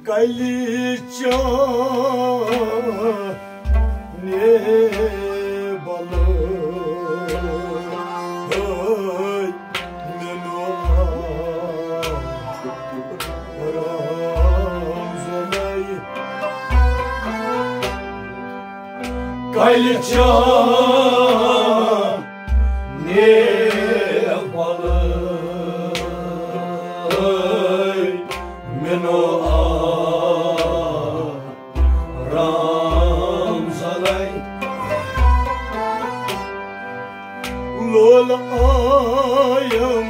Kayliça ne balı ay menua ramzolay Kayliça ne balı ay menua Lol ayım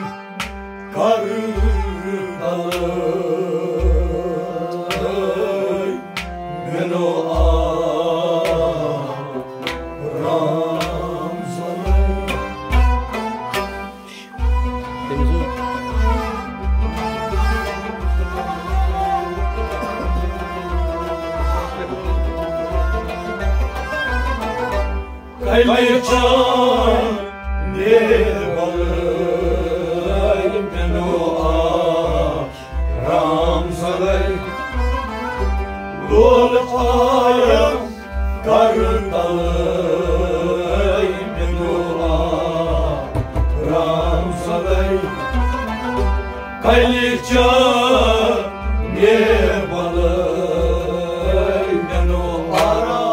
kardalı ben o ramzalay Kayliça ne balay menua ramzalay Lol ayım kardalay menua ramzalay Kayliça ne balay menua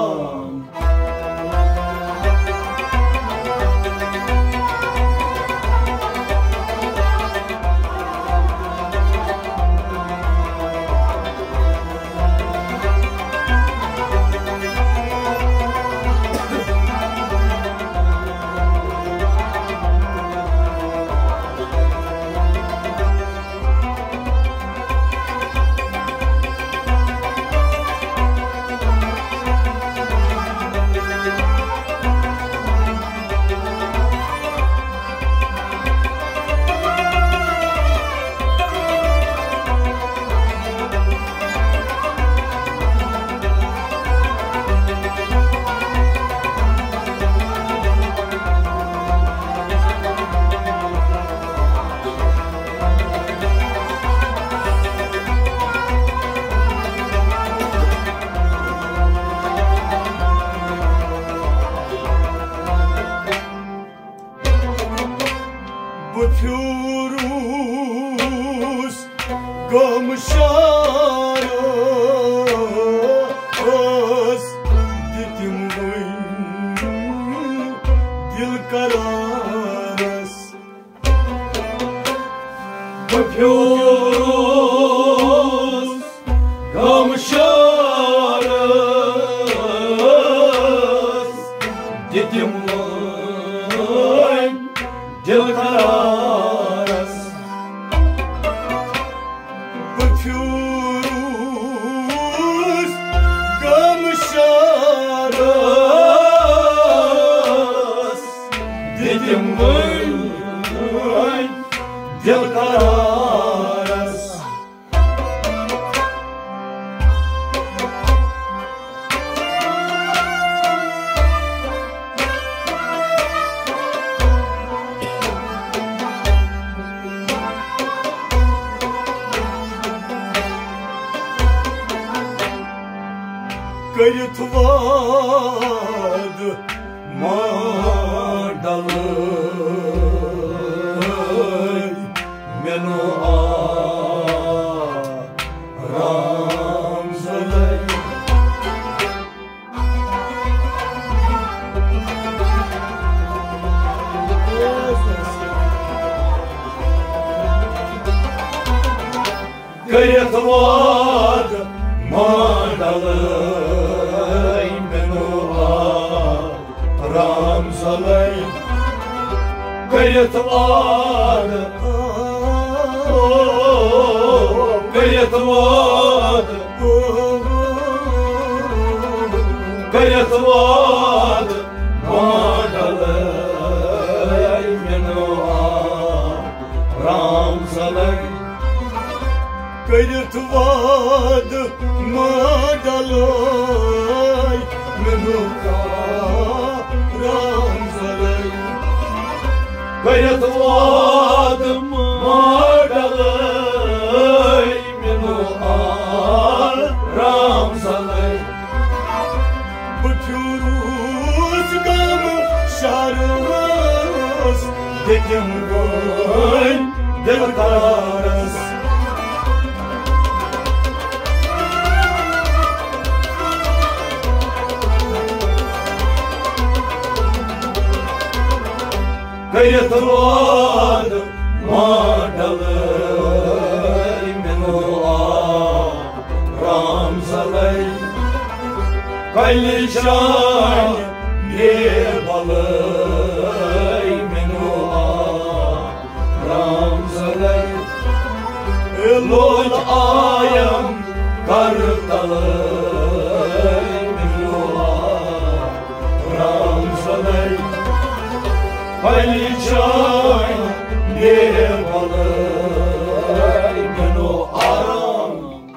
Bıtırız gamışarız Dedim dil kararız Bıtırız gamışarız Dedim dil kararız Bıtırız gamışarız Dedim dil kararız Kayıt vardı mardalı menua ramzalay Kayıt vardı mardalı ramzalay Kayıt vardı Kayıt vardı Kayıt vardı Madalay menua ramzalay Kayıt vardı Madalay menua ramzalay Kayıt vardı Madalay menua Tekim boy del caras Gayretvad madalay menua ramzalay Kaylishan yebalay menua ramzalay Eloj ayam kartalay menua ramzalay Paylaşan yevalay meno aram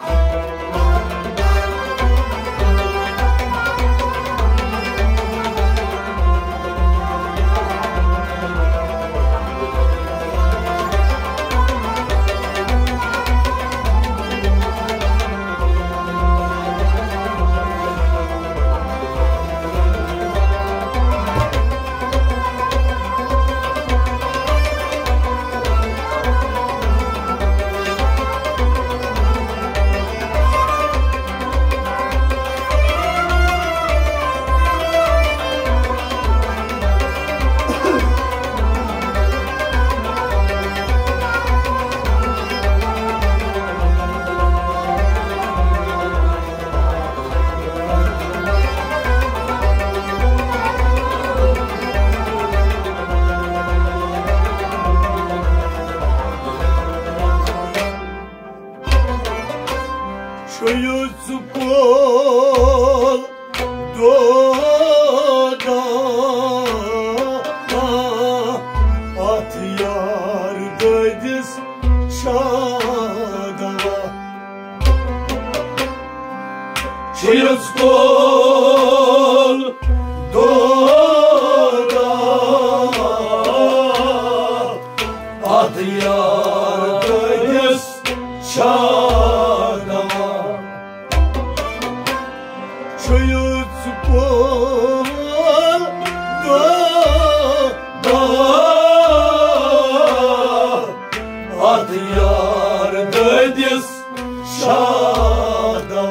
Şuyucu kol doda at yar döydüz şadava Şuyucu kol doda at yar döydüz şadava Çayıcı kol da at yar döydüz şada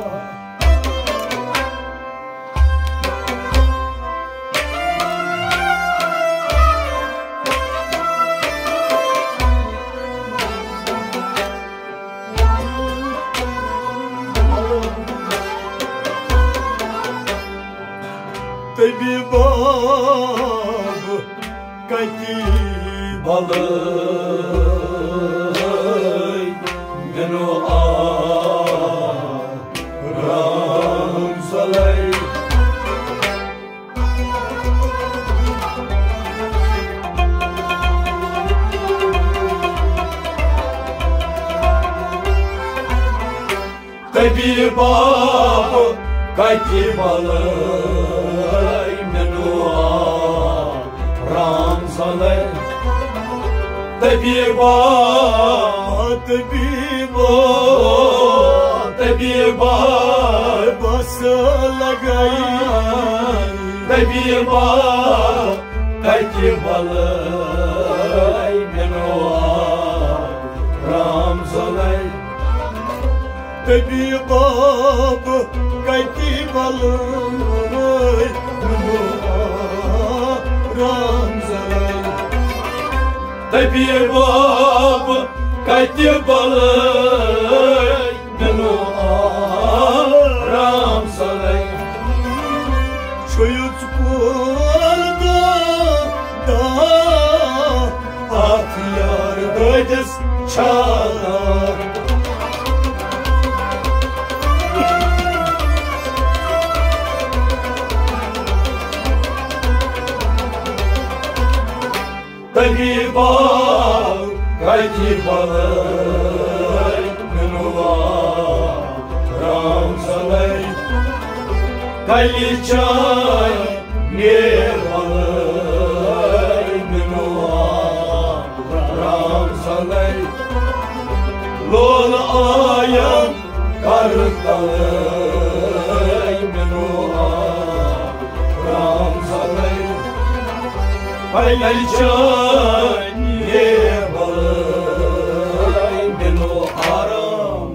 Tabi bab kati balay meno aram salay Tabi bab kati balay ramzalay tabiba basalagay tabiba kaytibalay menua ramzalay tabiba kaytibalay menua ramzalay tabiba kaytibalay menua ramzalay Çocuk oldu da at yar döydüz çalar Tabiba kaytibalay menua ramzalay Kaylicay yevalay menua ramzalay Lol ayam kartalay menua ramzalay Paylaşanye balay menu aram.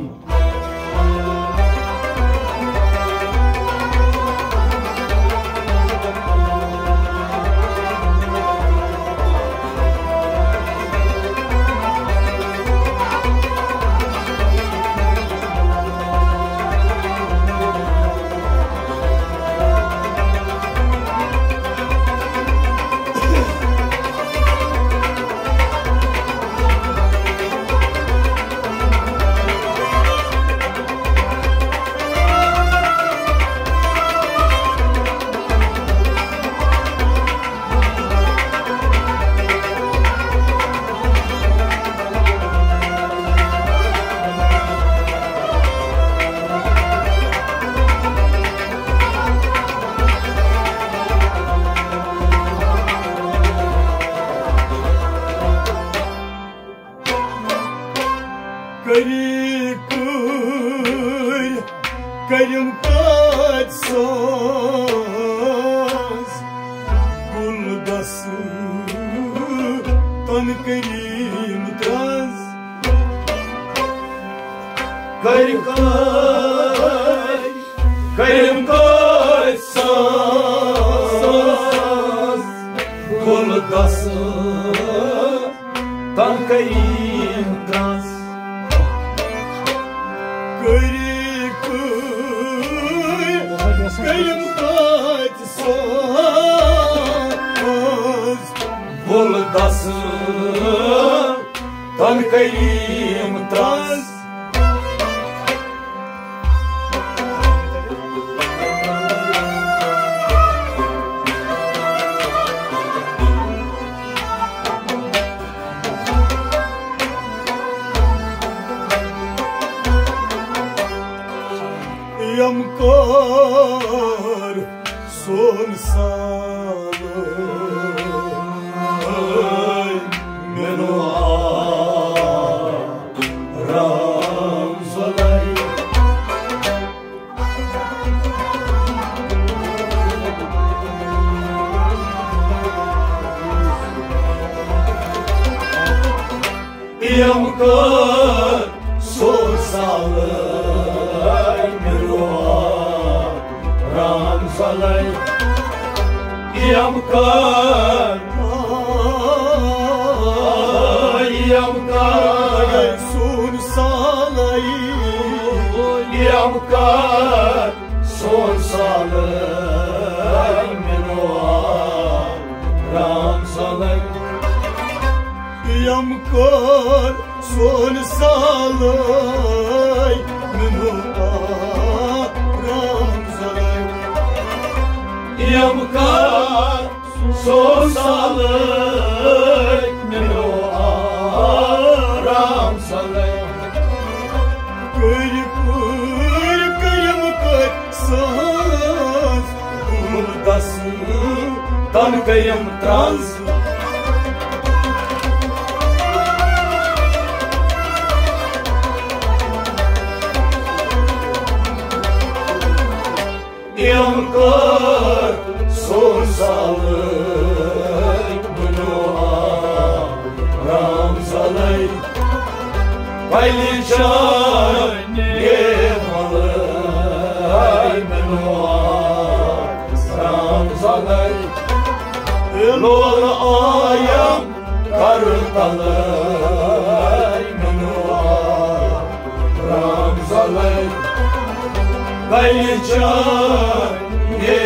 Karim kaçsaz Buldası Tan karim traz Karim kaçsaz Buldası Tan karim traz Karim kaçsaz Buldası Tan karim traz Yamkar son salay menu aram zalay Yamkar son salay Salay Yamkar Yamkar Sun salay Yamkar Sun salay Menoa Ram salay Yamkar Sun salay Menoa Yamkar son salay menu aram salay Karim kaçsaz Buldası Tan karim traz Yamkar son salay menu aram salay Paylaşanye balay menu aram salay Lol ayam kartalay menu aram salay Paylaşanye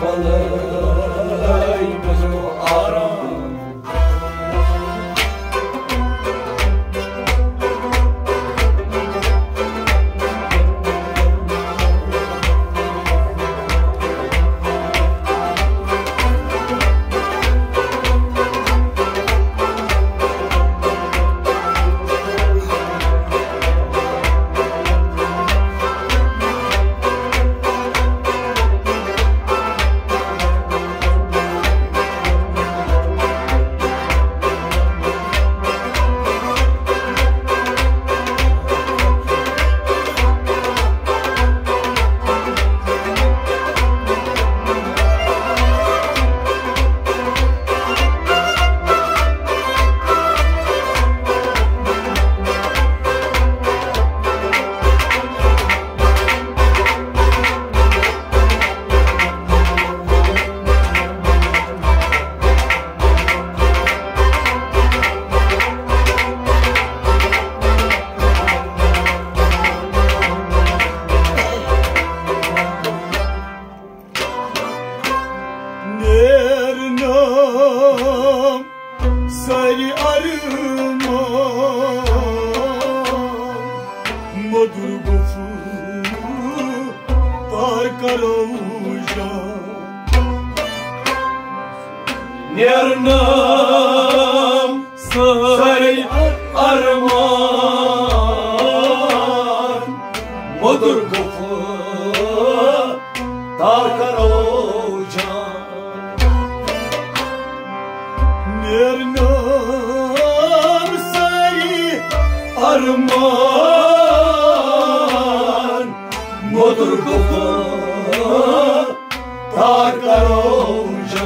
balay menu aram karouja Nernam sari arman Modur kufu tar karouja Nernam sari arman Modur kufu tar karouja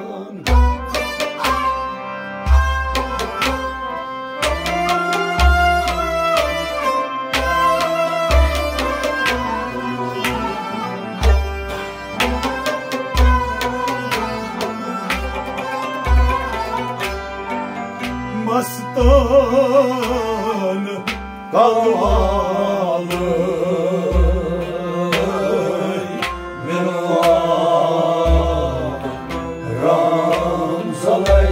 Mastan kalmalı Minvar Ramzalay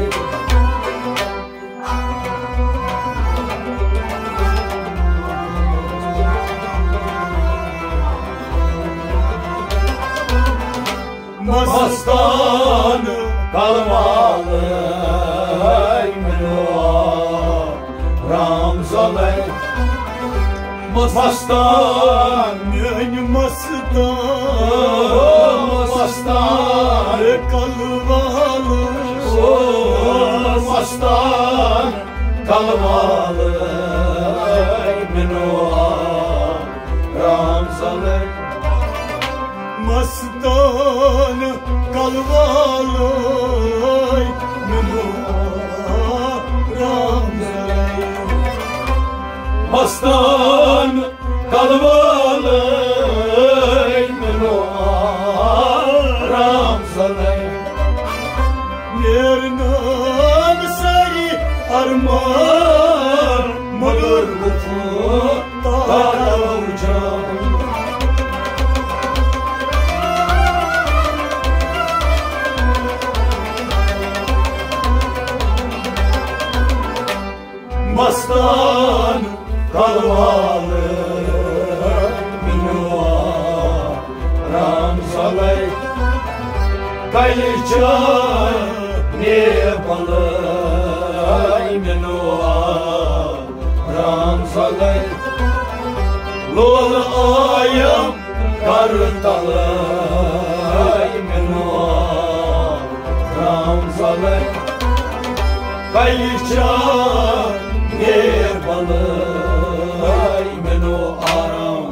Mastan kalmalı Ramzalay Mastan Mastan kalmalı Mastan kalmalı Minvar Ramzalay Mastan kalmalı Minvar Ramzalay Mastan kalmalı Minvar Ramzalay Nernam sari arman Modur kufu karouja Mastan kalmalı Minvar Ramzalay Kayıca ne balay Minvar Ramzalay Lol ayam kartalay Minvar Ramzalay Kayıca ne balay Minvar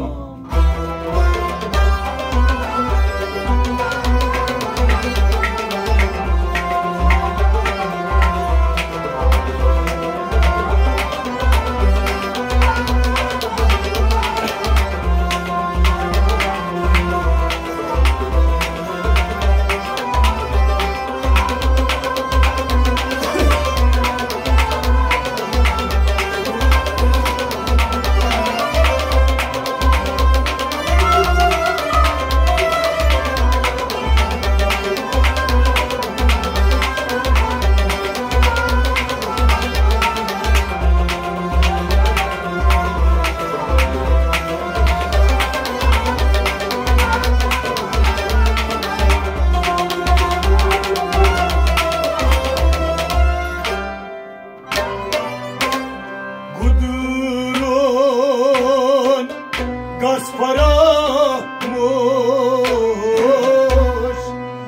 Gasparamoş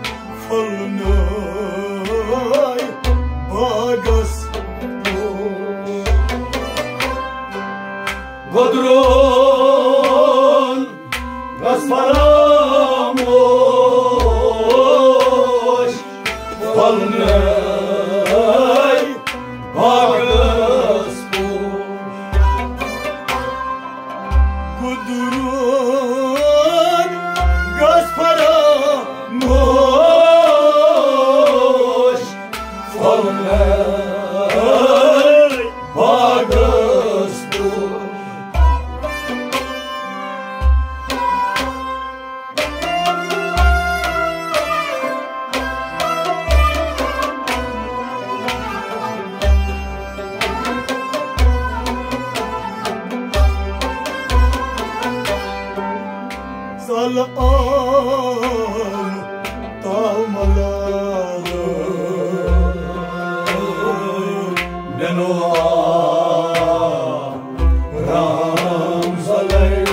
falnay bagas Godron Gasparamoş falnay bagas Godron Gasparamoş falnay bagas Salam Tamalalı Menua Ram Salay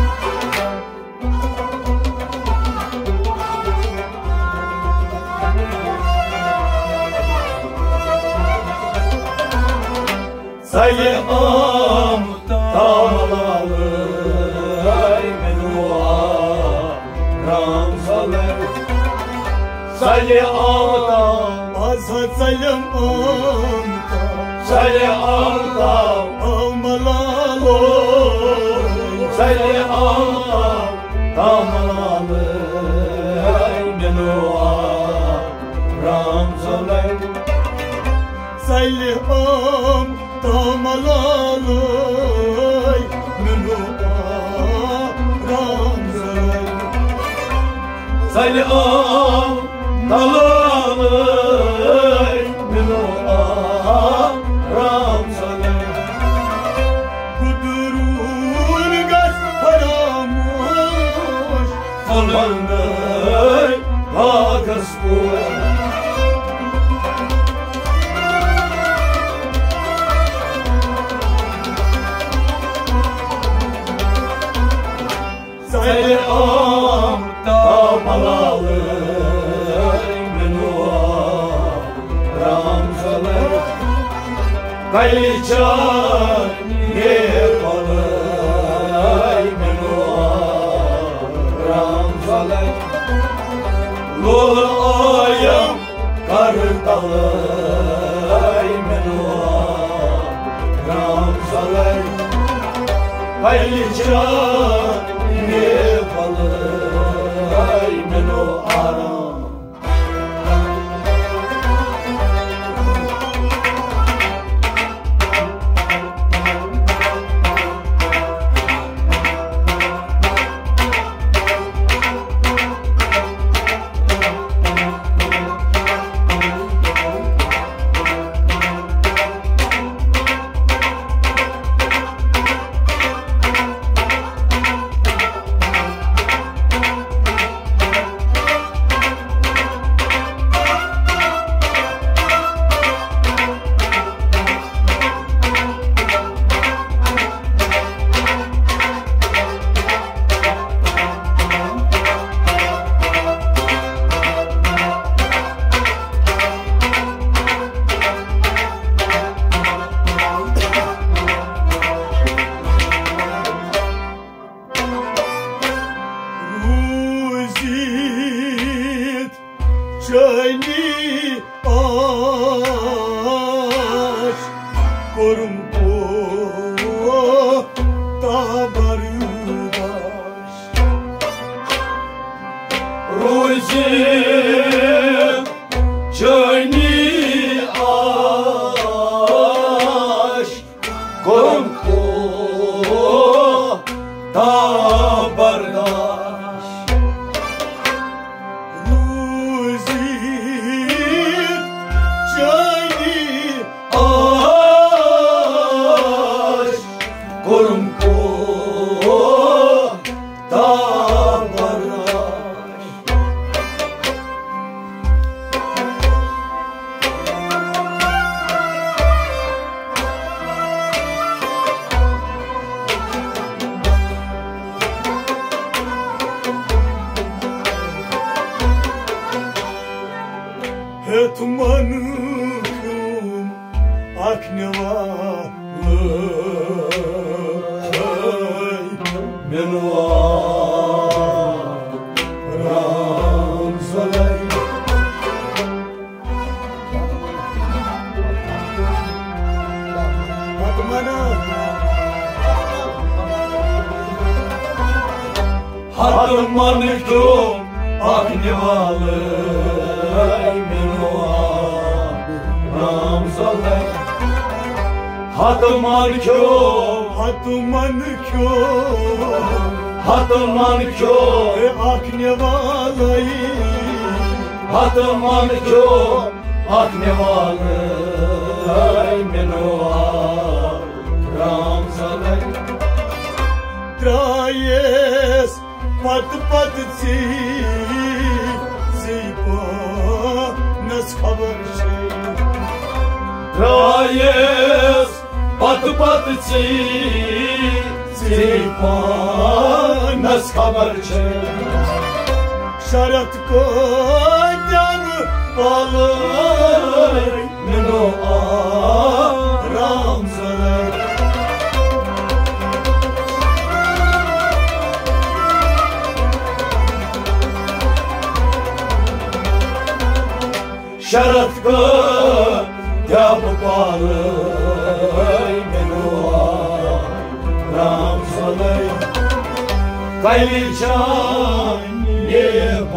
Salam Tamalalı Salam Azat salam Salam Tamalalı Salam Tamalalı Menua Ram Salay Salam Tamalalı Menua Ram Salay Salam Dalalay Menua Ram Salay Kudurun gaz paramuş Falanay Hagas boş Salam Tamalalı Kayıcan Nepalay Menua Ram Salay Lol ayam Kartalay Menua Ram Salay Kayıcan Nepalay Menua Ram Çayni aş korumpo tabardaş Ruzim çayni aş korumpo tabardaş Etmanım aknevalı Menua Ram Salay Hatmanım aknevalı Menua Ram Salay Hatman kyo aknevalı Hatman kyo aknevalı Menua Ram Salay Trayes Pat-patı-zi Zipa Nas khabar şey Rayes Pat-patı Zipa Nas khabar çe Şarat ko jam balay Mino Ram zalay Şarat ko jam balay Mino Ram zalay Kayli can ye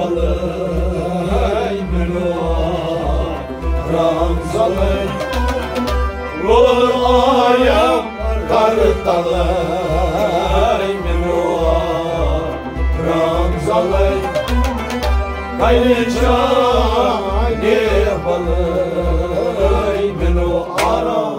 balay Mino Ram zalay Rolur ayam kartalay Mino Ram zalay Kayli can ye balay Mino aram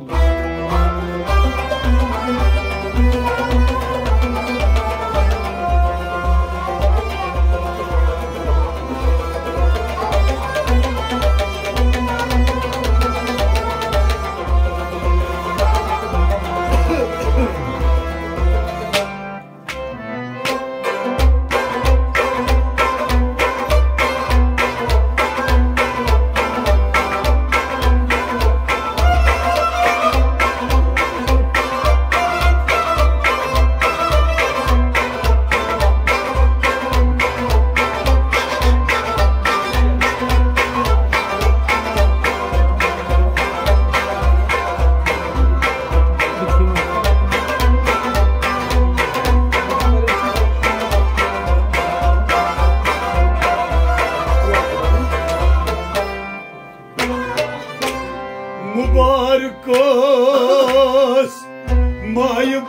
Mubarkos May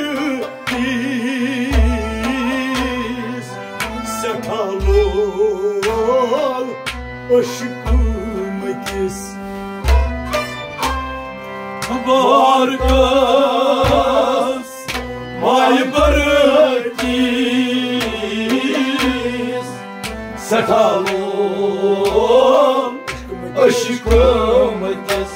barıtis Setalol Aşkımetis Mubarkos May barıtis Setalol Aşkımetis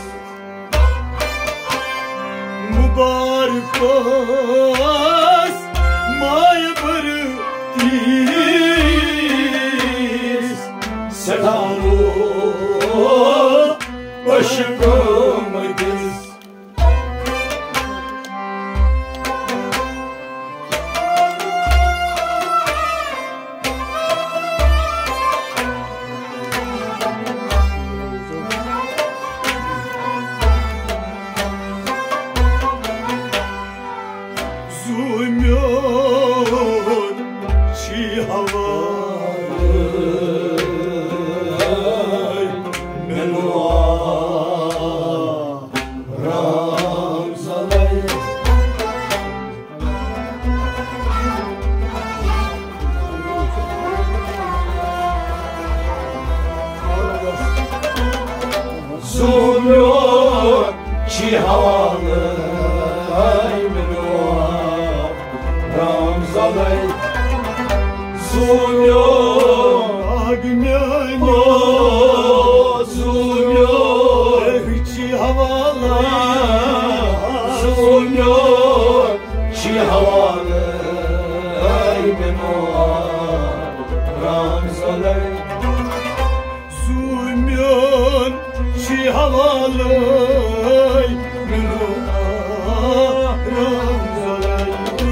Mubarkos May barıtis Setalol Aşkımetis Zulmyon çi havay Mino Ram zalay Zulmyon çi havay Mino Ram zalay Zulmyon Agmen Zulmyon çi havalay Zulmyon çi havalay Mino Ram zalay Zulmyon çi havalay Mino Ram zalay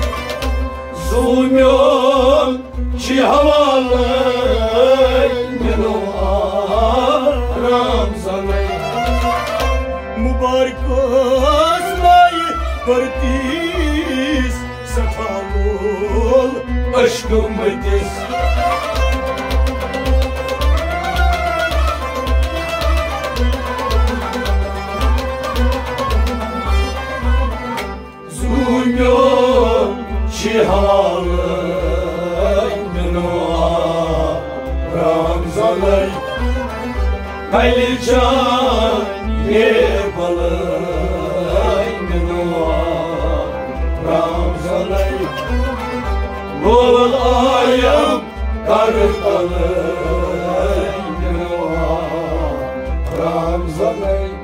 Zulmyon çi havalay Mino Ram zalay Mubarkos May barıtis Setalol Aşkımetis Zulmyon çi havalay Mino Ram zalay Kayli can ye balay Mino Ram zalay Bol ay Kartalı Ramzan'ı